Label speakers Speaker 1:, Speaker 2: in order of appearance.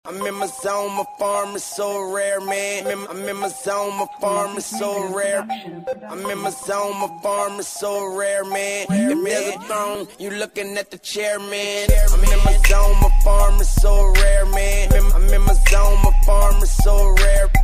Speaker 1: I'm in my zone, my farm is so rare, man. I'm in my zone, my farm is so rare. I'm in my zone, my farm is so rare, man. If there's a throne, you looking at the chairman. I'm in my zone, my farm is so rare, man. I'm in my zone, my farm is so rare.